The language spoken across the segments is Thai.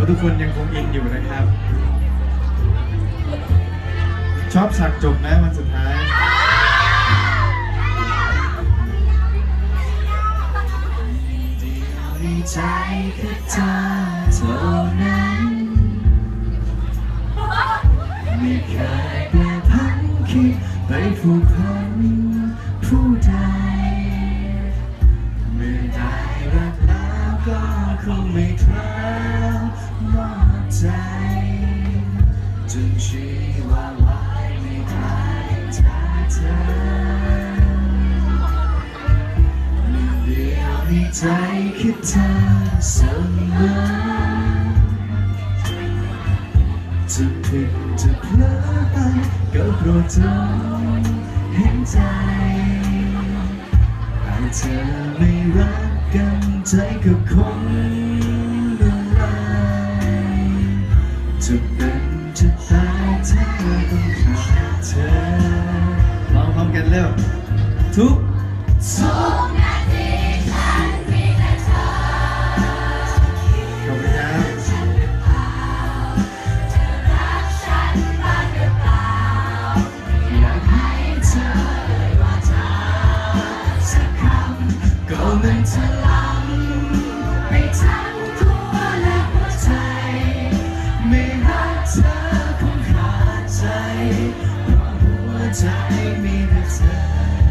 ว่าทุกคนยังคงอินอยู่นะครับชอบฉากจบนะวันสุดท้ายใจแค่เธอเท่านั้นไม่เคยแปรผันคิดไปผูกพันผู้ใดเมื่อได้รักแล้วก็คงไม่คลางมอบใจจนชีวาไว้ไม่ได้จากเธอหนึ่งเดียวในใจคือเธอเสมอจะผิดจะเพลอไปก็โปรดจงเห็นใจหากเธอไม่รักกันใจก็คงละลายจะเป็นจะตายเธอต้องขาดเธอลองพร้อมกันเร็วทุกนาทีฉันมีแต่เธอขอบคุณครับเธอรักฉันบ้างหรือเปล่าอยากให้เธอเลยว่าเธอสักคำก็มันพลังไปทั้งตัวและหัวใจไม่รักเธอคงขาดใจเพราะหัวใจมีแต่เธอ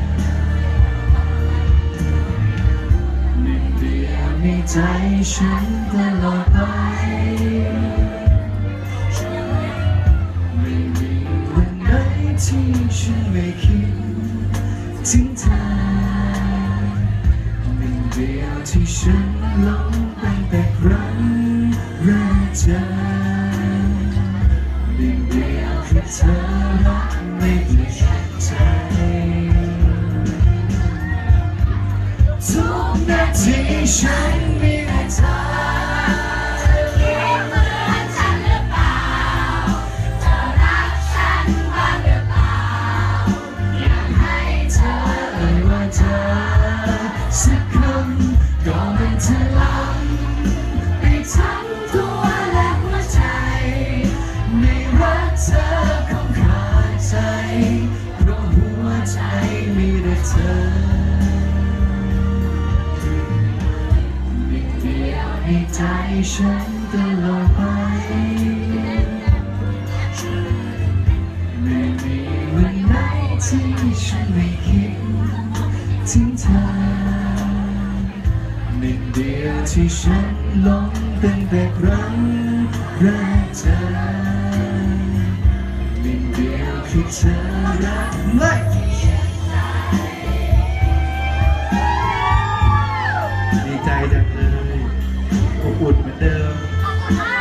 หนึ่งเดียวในใจฉันตลอดไปไม่มีวันไหนที่ฉันไม่คิดถึงเธอหนึ่งเดียวที่ฉันหลงตั้งแต่ครั้งแรกเจอหนึ่งเดียวคือเธอรักไม่เปลี่ยนใจทุกนาทีฉันมีแต่เธอคิดเหมือนฉันหรือเปล่าเธอรักฉันบ้างหรือเปล่าอยากให้เธอเอ่ยว่าเธอสักคำก็เป็นพลังไปทั้งตัวและหัวใจไม่รักเธอคงขาดใจเพราะหัวใจมีแต่เธอหนึ่งเดียวในใจฉันตลอดไปไม่มีวันไหนที่ฉันไม่คิดถึงเธอหนึ่งเดียวที่ฉันหลงตั้งแต่ครั้งแรกเจอหนึ่งเดียวคือเธอรักไม่ดีใจจังเลยอบอุ่นเหมือนเดิม